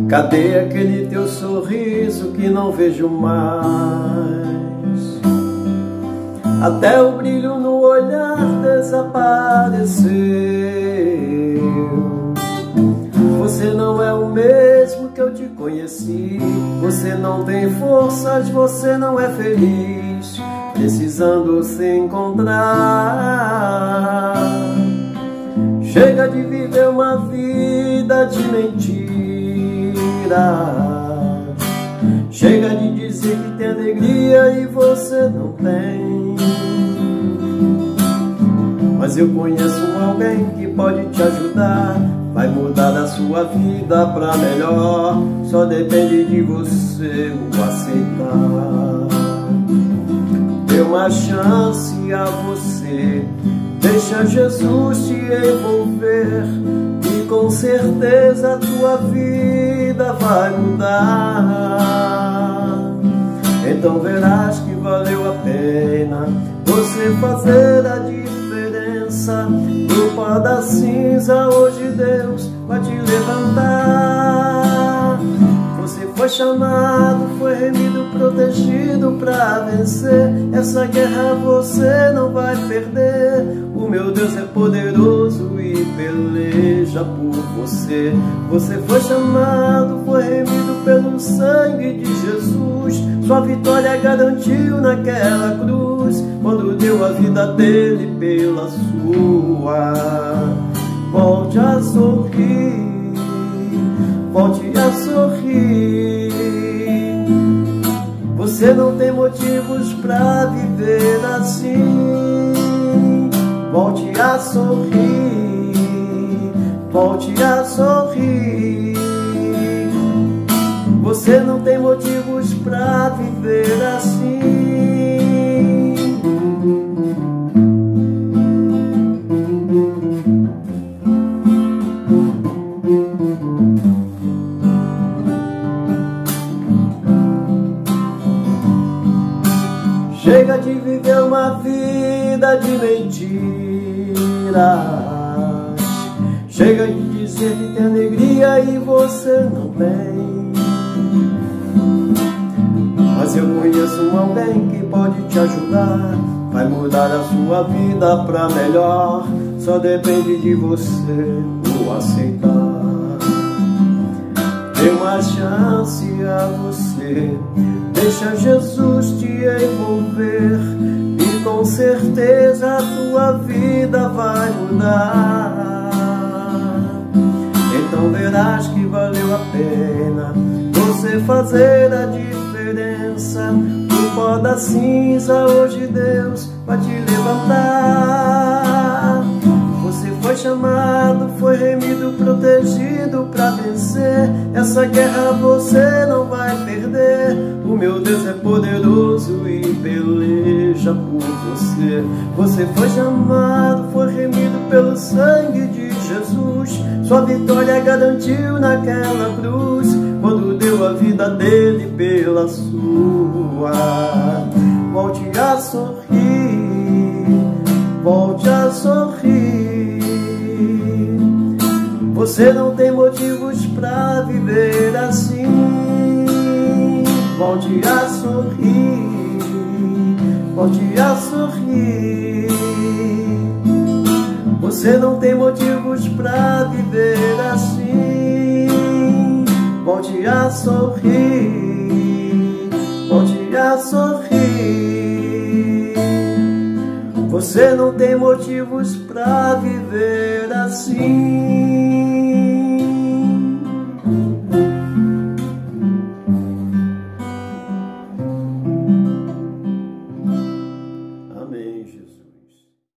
Cadê aquele teu sorriso que não vejo mais? Até o brilho no olhar desapareceu. Você não é o mesmo que eu te conheci. Você não tem forças, você não é feliz, precisando se encontrar. Chega de viver uma vida de mentira. Chega de dizer que tem alegria e você não tem. Mas eu conheço alguém que pode te ajudar. Vai mudar a sua vida pra melhor. Só depende de você o aceitar. Dê uma chance a você. Deixa Jesus te envolver e com certeza a tua vida vai mudar. Então verás que valeu a pena você fazer a diferença. No pó da cinza hoje Deus vai te levantar. Você foi chamado, foi remido, protegido pra vencer. Essa guerra você não vai perder. O meu Deus é poderoso e peleja por você. Você foi chamado, foi remido pelo sangue de Jesus. Sua vitória garantiu naquela cruz, quando deu a vida dele pela sua. Volte a sorrir, volte a sorrir. Você não tem motivos pra viver assim. Volte a sorrir, volte a sorrir. Você não tem motivos pra viver assim. Chega de viver uma vida de mentiras. Chega de dizer que tem alegria e você não tem. Mas eu conheço alguém que pode te ajudar. Vai mudar a sua vida pra melhor. Só depende de você o aceitar. Dê uma chance a você. Deixa Jesus te envolver e com certeza a tua vida vai mudar. Então verás que valeu a pena você fazer a diferença. No pó da cinza hoje Deus vai te levantar. Você foi chamado, foi remido, protegido pra vencer. Essa guerra você não vai perder. O meu Deus é poderoso e peleja por você. Você foi chamado, foi remido pelo sangue de Jesus. Sua vitória garantiu naquela cruz, quando deu a vida dele pela sua. Volte a sorrir, volte a sorrir. Você não tem motivos pra viver assim. Volte a sorrir, volte a sorrir. Você não tem motivos pra viver assim. Volte a sorrir, volte a sorrir. Você não tem motivos pra viver assim.